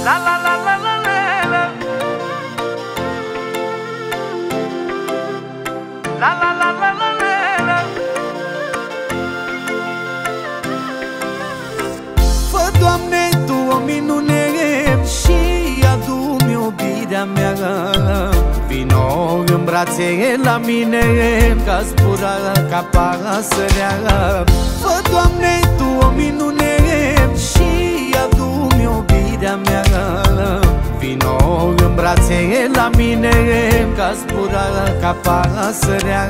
La la la la la la la la la la la la. Fă, Doamne, Tu o minune și adu-mi iubirea mea. Vino în brațe la mine, ca zbura ca pasărea. Fă, Doamne, Tu o minune și adu-mi iubirea mea. Vino în brațe la mine, ca zbura ca pasărea.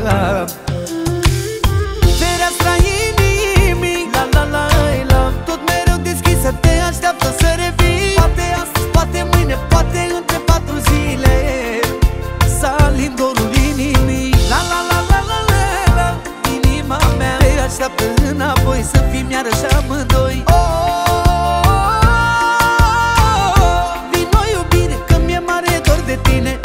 Fereastra inimii, la la la la, tot mereu deschisă, te așteaptă să revii. Poate astăzi, poate mâine, poate între 4 zile, să alin dorul inimii. La la la la la la la, inima mea te așteaptă înapoi, să fim iarăși amândoi. Vino iubire, că mi-e mare dor de tine.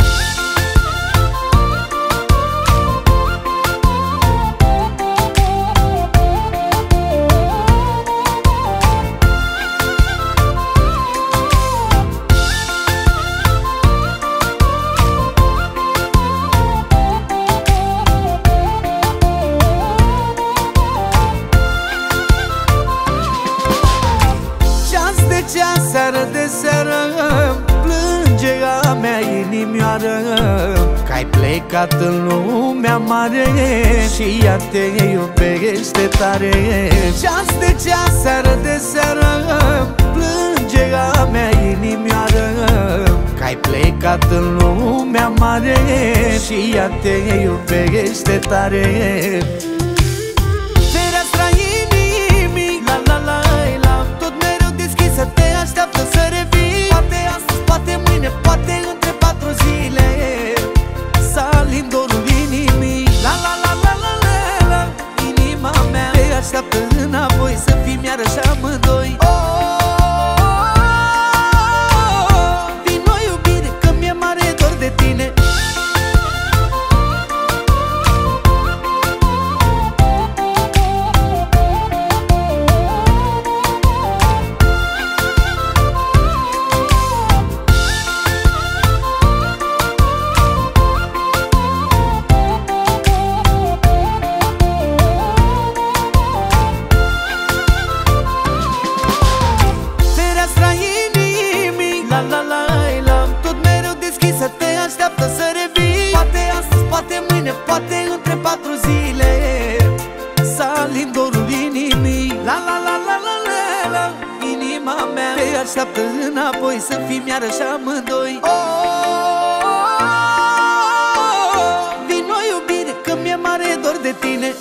Seară de seară plânge a mea inimioară, că-ai plecat în lumea mare și ea te iubește tare. Ceas de ceas, seară de seară plânge a mea inimioară, că-ai plecat în lumea mare și ea te iubește tare. Fereastra inimii, la la la la, tot mereu deschisă, te așteaptă să revii. Poate astăzi, poate mâine, poate între 4 zile, să alin dorul inimii. La la la la la la la, inima mea te așteaptă înapoi, să fim iarăși amândoi. Vino iubire, că mi-e mare dor de tine. La la la la, tot mereu deschisă, te așteaptă să revii. Poate astăzi, poate mâine, poate între 4 zile, să alin dorul inimii. La la la la la la la, inima mea te așteaptă înapoi, să fim iarăși amândoi. Vino iubire, că mi-e mare dor de tine.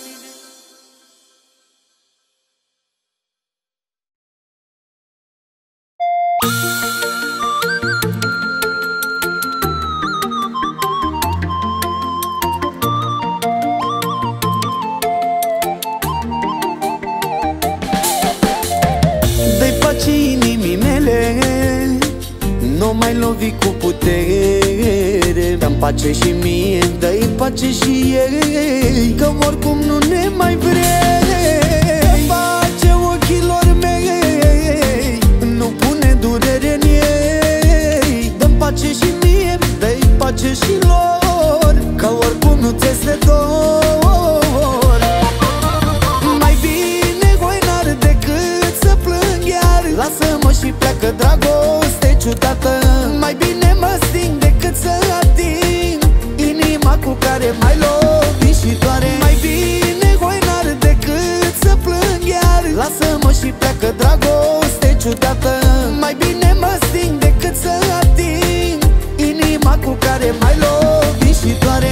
Dă-i pace inimii mele, nu mai lovi cu putere. Dă-mi pace și mie, dă-i pace și ei, că oricum nu ne mai vrea. Dă-mi pace ochilor mei, nu pune durere în ei. Dă-mi pace și mie, dă-i pace și lor, că oricum nu ți-este dor. Mai bine hoinar decât să plâng iar, lasă-mă și pleacă dragoste ciudată. Mai bine mă sting decât să ating inima cu care m-ai lovit și doare. Mai bine hoinar decât să plâng iar, lasă-mă și pleacă dragoste ciudată. Mai bine mă sting decât să ating inima cu care m-ai lovit și doare.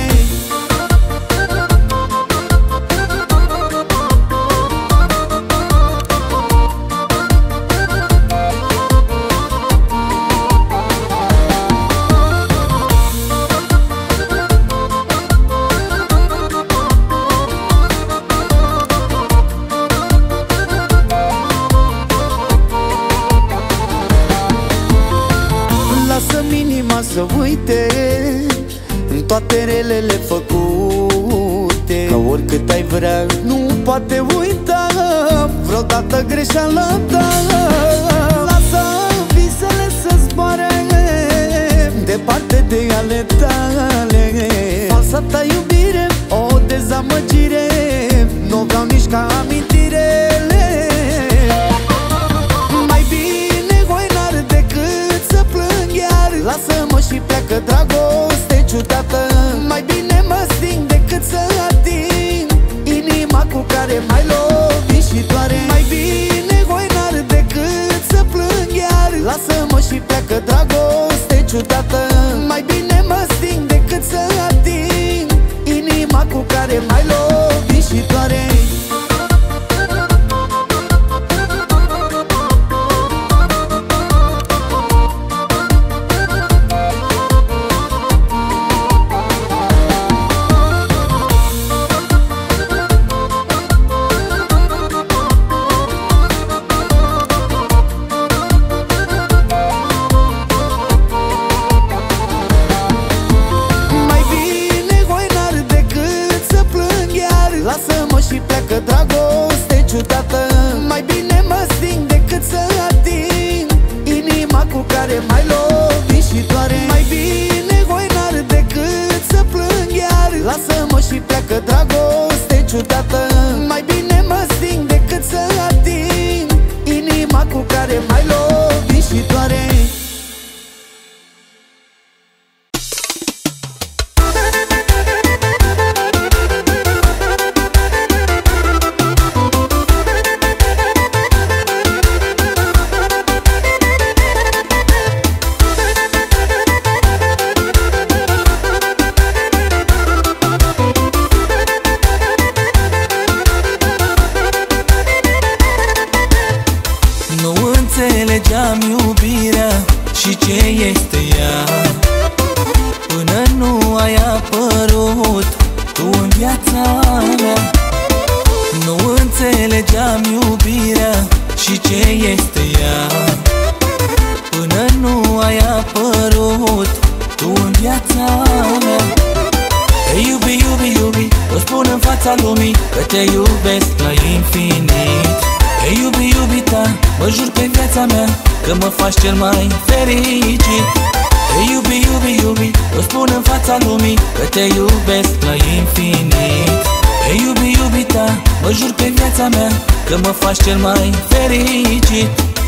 Să uite în toate relele făcute, că oricât ai vrea nu poate uita vreodată greșeala ta. Lasă visele să lasă-mă și pleacă, dragoste ciudată. Mai bine mă sting decât să ating inima cu care m-ai lovit și doare. Lasă-mă și pleacă, dragoste ciudată. Mai bine mă sting decât să ating inima cu care m-ai lovit și doare. Mai bine hoinar decât să plâng iar. Lasă-mă și pleacă, dragoste ciudată. Mai bine mă sting decât să ating inima cu care m-ai lovit și doare. Înțelegeam iubirea și ce este ea, până nu ai apărut tu în viața mea. Nu înțelegeam iubirea și ce este ea, până nu ai apărut tu în viața mea. Ei, iubi, iubi, iubi, o spun în fața lumii că te iubesc la infinit. Ei, iubi, iubita, mă jur pe viața mea că mă faci cel mai fericit. Ei, iubi, iubi, iubi, o spun în fața lumii că te iubesc la infinit. Ei, iubi, iubita, mă jur pe viața mea că mă faci cel mai fericit.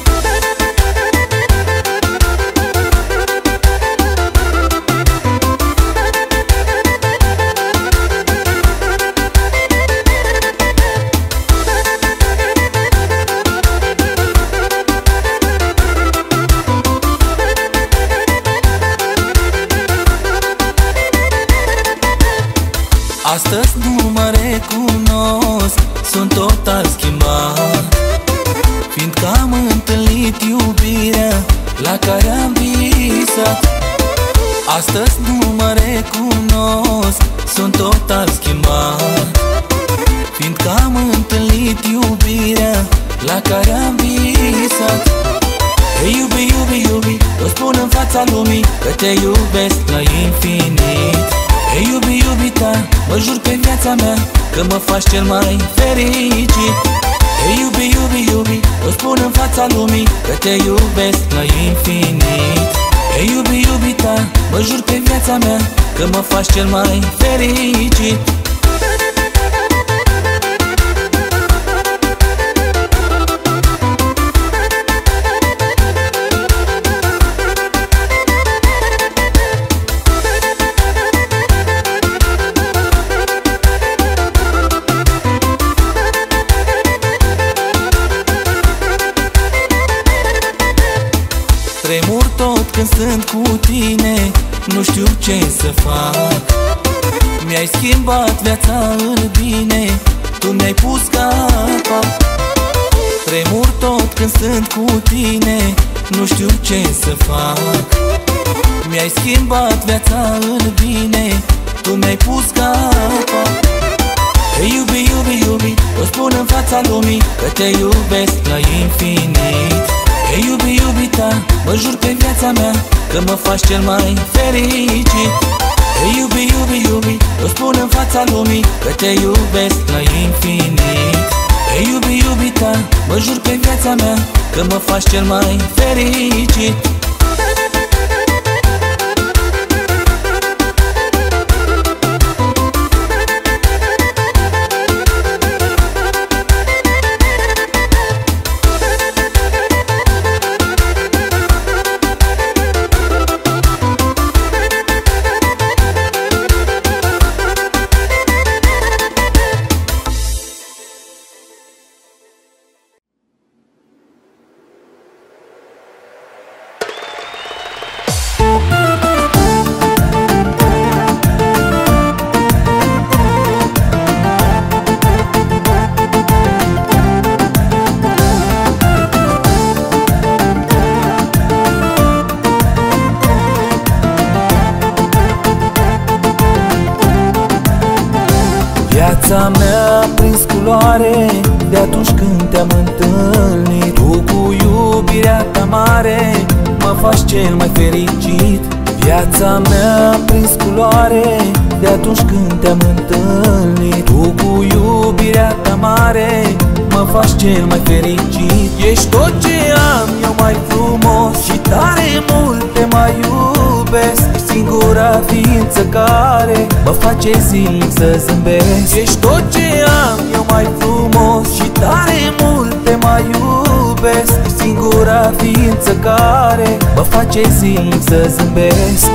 Astăzi nu mă recunosc, sunt total schimbat, fiindcă am întâlnit iubirea la care am visat. Astăzi nu mă recunosc, sunt total schimbat, fiindcă am întâlnit iubirea la care am visat. Ei, iubi, iubi, iubi, o spun în fața lumii că te iubesc la infinit. Ei, iubi, iubita, mă jur pe viața mea că mă faci cel mai fericit. Ei, iubi, iubi, iubi, o spun în fața lumii că te iubesc la infinit. Ei, iubi, iubita, mă jur pe viața mea că mă faci cel mai fericit. Tremur tot când sunt cu tine, nu știu ce să fac. Mi-ai schimbat viața în bine, tu mi-ai pus capac. Tremur tot când sunt cu tine, nu știu ce să fac. Mi-ai schimbat viața în bine, tu mi-ai pus capac. Ei, iubi, iubi, iubi, o spun în fața lumii că te iubesc la infinit. Ei, iubi, iubita, mă jur pe viața mea că mă faci cel mai fericit. Ei, iubi, iubi, iubi, o spun în fața lumii că te iubesc la infinit. Ei, iubi, iubita, mă jur pe viața mea că mă faci cel mai fericit. Viața mea a prins culoare de atunci când te-am întâlnit. Tu cu iubirea ta mare mă faci cel mai fericit. Viața mea a prins culoare de atunci când te-am întâlnit. Tu cu iubirea ta mare mă faci cel mai fericit. Ești tot ce am eu mai frumos și tare mult te mai iubesc. Singura ființă care mă face zilnic să zâmbesc. Ești tot ce am eu mai frumos și tare mult te mai iubesc. Singura ființă care mă face zilnic să zâmbesc.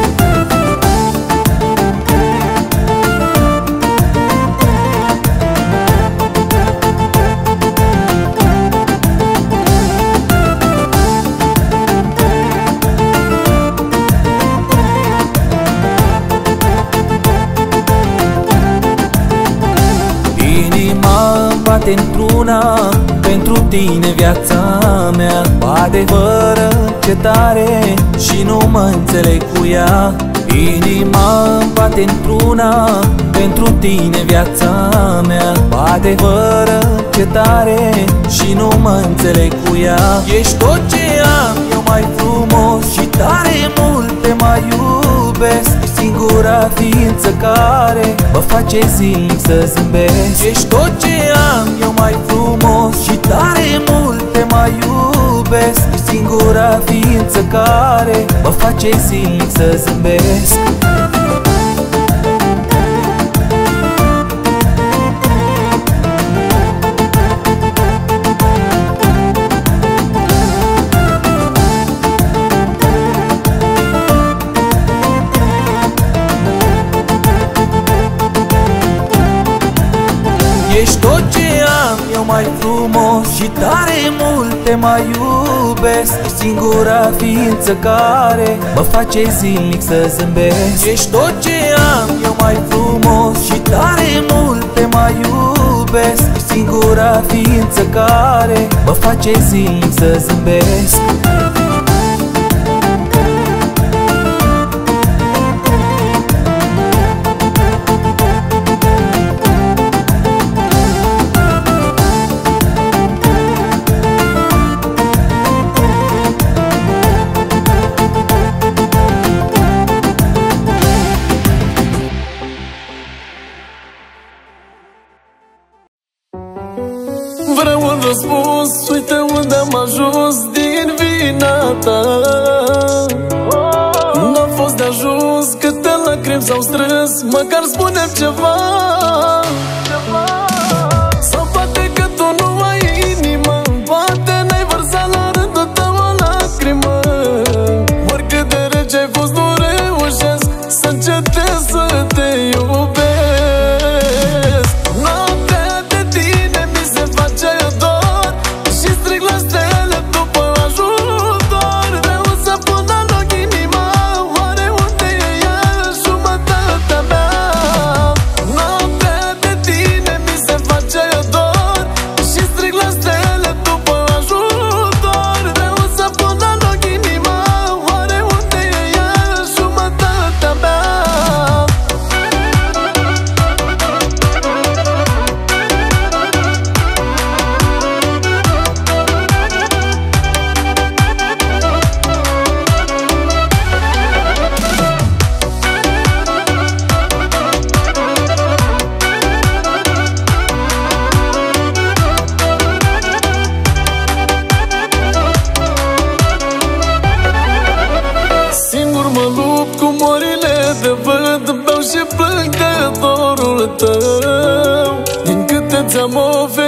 Bate într-una pentru tine viața mea, bate fără încetare și nu mă înțeleg cu ea. Inima bate într-una pentru tine viața mea, bate fără încetare și nu mă înțeleg cu ea. Ești tot ce am eu mai frumos și tare mult te mai iubesc. Singura ființă care mă face zilnic să zâmbesc. Ești tot ce am eu mai frumos și tare mult te mai iubesc. Singura ființă care mă face zilnic să zâmbesc. Ești tot ce am eu mai frumos și tare mult te mai iubesc. Singura ființă care mă face zilnic să zâmbesc. Ești tot ce am eu mai frumos și tare mult te mai iubesc. Singura ființă care mă face zilnic să zâmbesc. Vreau un răspuns, uite unde am ajuns din vina ta. N-a fost de ajuns, câte lacrimi s-au strâns, măcar spune-mi ceva. Sau poate că tu nu ai inimă, poate n-ai vărsat la rândul tău o lacrimă. Oricât de rece ai fost, nu reușesc să încetez să te iubesc. Beau și plâng de dorul tău. Din câte ți-am oferit